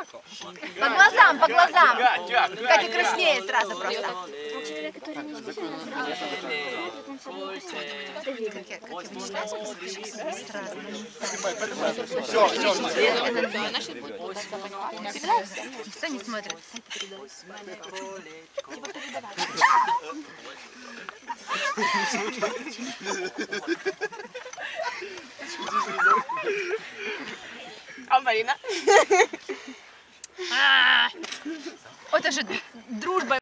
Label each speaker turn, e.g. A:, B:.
A: По глазам, по глазам. Катя краснеет сразу просто. Кто не смотрит?
B: А Марина?
A: Вот ожидание.